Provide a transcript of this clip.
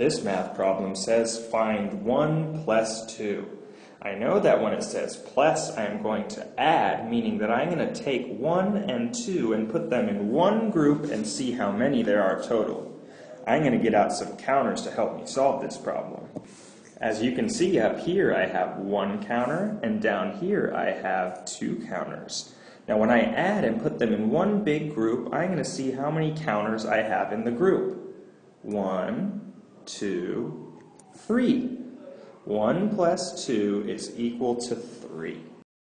This math problem says find 1 plus 2. I know that when it says plus, I am going to add, meaning that I'm going to take 1 and 2 and put them in one group and see how many there are total. I'm going to get out some counters to help me solve this problem. As you can see up here, I have 1 counter, and down here I have 2 counters. Now when I add and put them in one big group, I'm going to see how many counters I have in the group. 1, 2, 3. 1 plus 2 is equal to 3.